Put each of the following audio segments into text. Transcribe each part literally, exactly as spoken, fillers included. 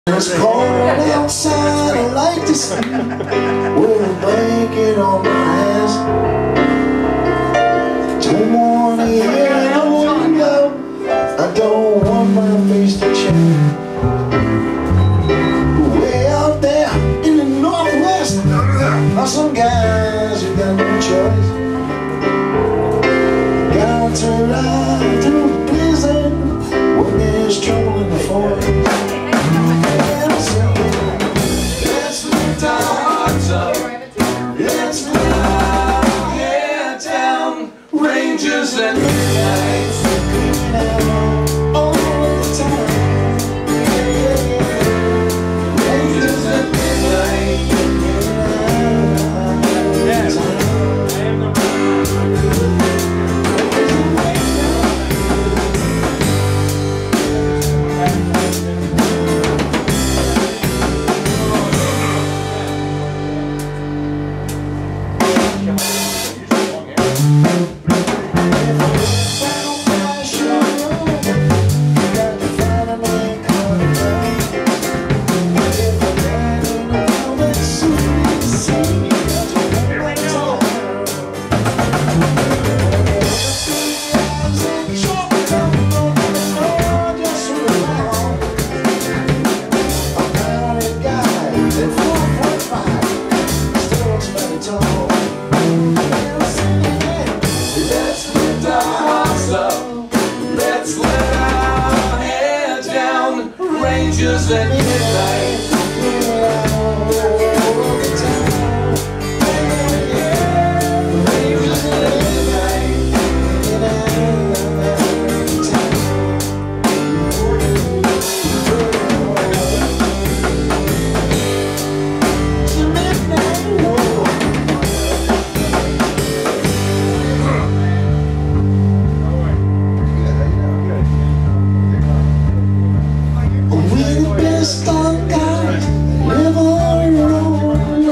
It's cold outside, I like to sleep with a blanket on my hands. Don't wanna hear no one go, I don't want my face to change. Way out there in the northwest are some guys who got no choice. Got to ride through the blizzard when there's trouble in the forest. Let's fly head down ranges and midnights all the time. Ranges and midnights. Ranges at midnight. Stop guys, live on your own.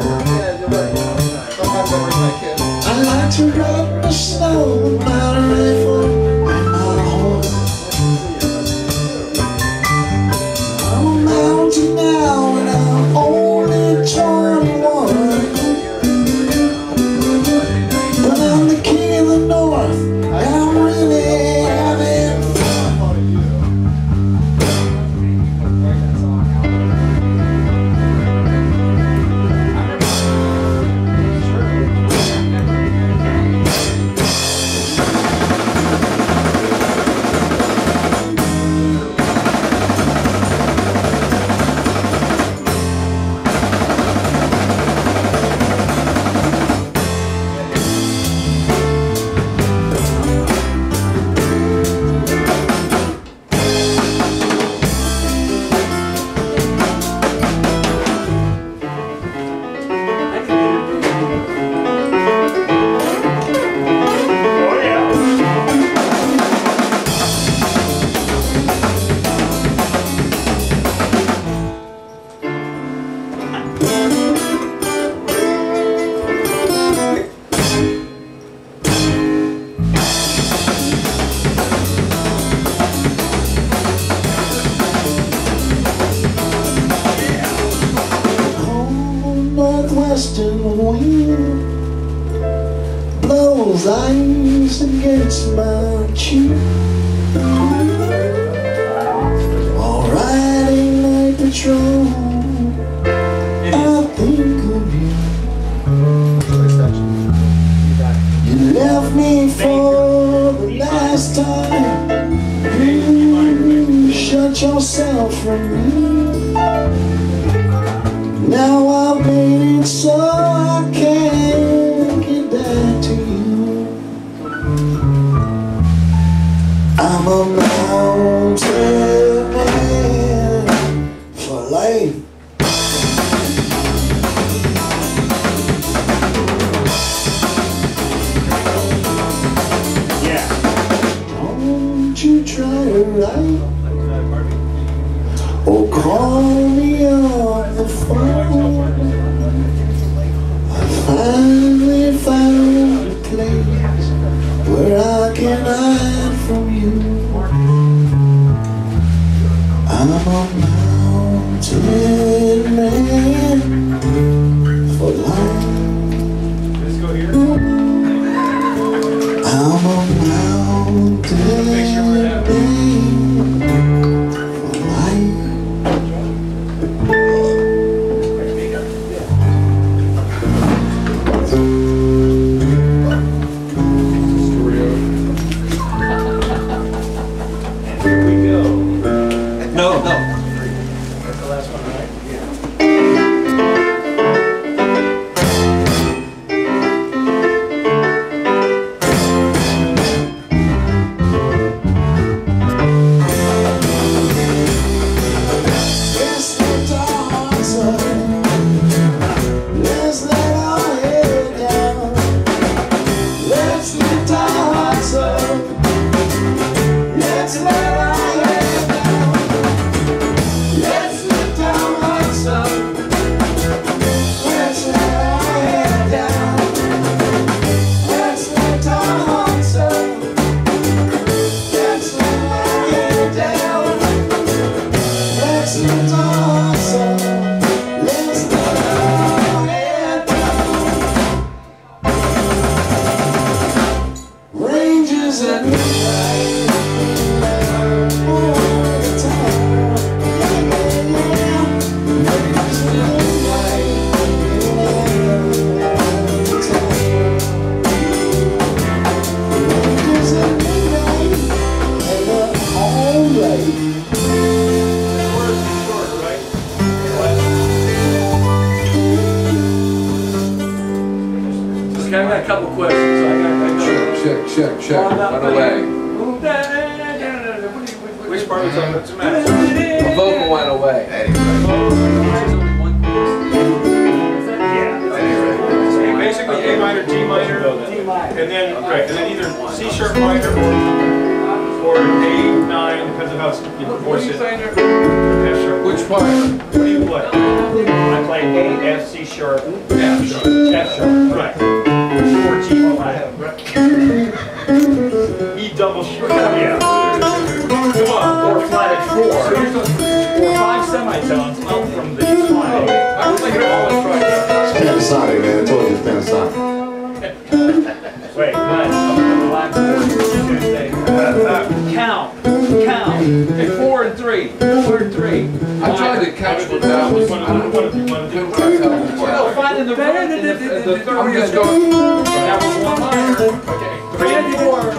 I like to run the snow with my rifle and my horse. I'm a mountain now and I'm only twenty-one, but I'm the king of the north and I'm really having fun. Northwestern wind blows ice against my cheek. While riding night patrol, I think of you. You left me for the last time. You shut yourself from me. Now I've made it so I can't get back to you. I'm a mountain man for life. Yeah. Don't you try to write or call me on the phone. I finally found a place where I can hide from you. I'm a mountain dead man for life. Let's go here. I'm a mountain man for life. Here we go. No, no. That's the last one, right? Yeah. Let's lift our hearts up. Let's let our head down. Let's lift our hearts up. Let's let our head down. Let's lift our hearts up. Let's let our head down. Let's lift our hearts up. Let's let our head down. Let's lift our hearts up. Let's let our head down. Rangers at midnight. I got a couple questions. I got, I got Check, check, check. Run away. Which part was on? What's the matter? The vocal went away. Yeah. Basically A minor, D minor, and then right, and then either C sharp minor or or A nine, depends on how it's, you know, voice it. F sharp. Which part? What do you play? I play A, F, C sharp, F sharp, F sharp, right. Or G flat. E double sharp. Yeah. Come on, or flat at four. Or five semitones up from the flat. I was thinking all this right. It's Panasonic, man. I told you it's Panasonic. Wait, Glenn, up to the blackboard Tuesday. Count, count. Okay, four and three, four and three. I tried to catch what that was. I don't know. No, find in the, the, the, the, the third. I'm just going. That was one minor. Okay, three and four.